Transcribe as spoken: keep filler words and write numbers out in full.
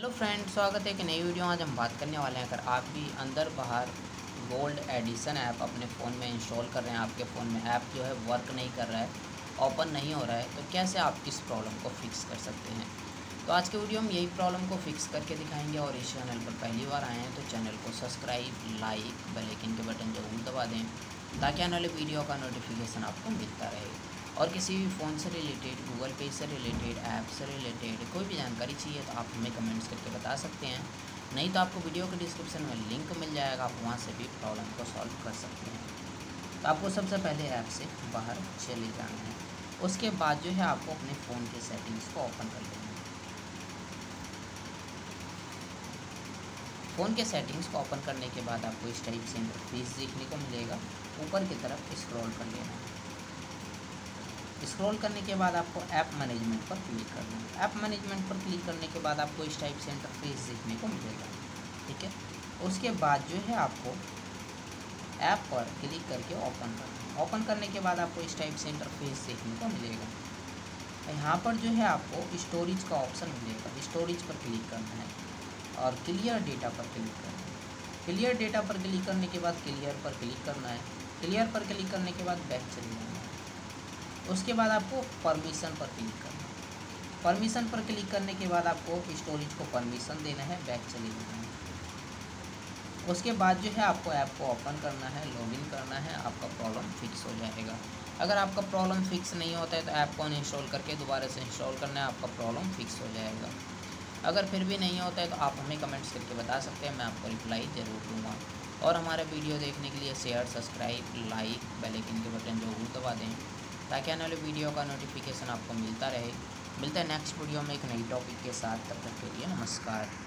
Hello friend, स्वागत है कि नई वीडियो। आज हम बात करने वाले हैं, अगर आप भी अंदर बाहर गोल्ड एडिशन ऐप अपने फ़ोन में इंस्टॉल कर रहे हैं, आपके फ़ोन में ऐप जो है वर्क नहीं कर रहा है, ओपन नहीं हो रहा है, तो कैसे आप इस प्रॉब्लम को फिक्स कर सकते हैं। तो आज के वीडियो में यही प्रॉब्लम को फिक्स करके दिखाएंगे। और इस चैनल पर पहली बार आए हैं तो चैनल को सब्सक्राइब, लाइक, बेल आइकन के बटन जरूर दबा दें ताकि आने वाले वीडियो का नोटिफिकेशन आपको मिलता रहे। और किसी भी फ़ोन से रिलेटेड, गूगल पे से रिलेटेड, ऐप से रिलेटेड कोई भी जानकारी चाहिए तो आप हमें कमेंट्स करके बता सकते हैं। नहीं तो आपको वीडियो के डिस्क्रिप्शन में लिंक मिल जाएगा, आप वहां से भी प्रॉब्लम को सॉल्व कर सकते हैं। तो आपको सबसे पहले ऐप से बाहर चले जाना है। उसके बाद जो है आपको अपने फ़ोन के सेटिंग्स को ओपन कर लेना है। फ़ोन के सेटिंग्स को ओपन करने के बाद आपको इस टाइप से इंटरफेस देखने को मिलेगा। ऊपर की तरफ स्क्रॉल कर लेना है। स्क्रॉल करने के बाद आपको ऐप मैनेजमेंट पर क्लिक करना है। ऐप मैनेजमेंट पर क्लिक करने के बाद आपको इस टाइप से इंटरफेस देखने को मिलेगा। ठीक है, उसके बाद जो है आपको ऐप पर क्लिक करके ओपन करना है। ओपन करने के बाद आपको इस टाइप से इंटरफेस देखने को मिलेगा। यहाँ पर जो है आपको स्टोरेज का ऑप्शन मिलेगा, स्टोरेज पर क्लिक करना है और क्लियर डेटा पर क्लिक करना है। क्लियर डेटा पर क्लिक करने के बाद क्लियर पर क्लिक करना है। क्लियर पर क्लिक करने के बाद बैक चले जाना है। उसके बाद आपको परमिशन पर क्लिक करना है। परमिशन पर क्लिक करने के बाद आपको स्टोरेज को परमिशन देना है, बैक चले जाना है। उसके बाद जो है आपको ऐप को ओपन करना है, लॉगिन करना है, आपका प्रॉब्लम फिक्स हो जाएगा। अगर आपका प्रॉब्लम फिक्स नहीं होता है तो ऐप को अनइंस्टॉल करके दोबारा से इंस्टॉल करना है, आपका प्रॉब्लम फिक्स हो जाएगा। अगर फिर भी नहीं होता है तो आप हमें कमेंट्स करके बता सकते हैं, मैं आपको रिप्लाई ज़रूर दूँगा। और हमारे वीडियो देखने के लिए share, subscribe, like, bell icon के बटन जरूर दबा दें ताकि आने वाले वीडियो का नोटिफिकेशन आपको मिलता रहे। मिलता है नेक्स्ट वीडियो में एक नई टॉपिक के साथ, तब तक के लिए नमस्कार।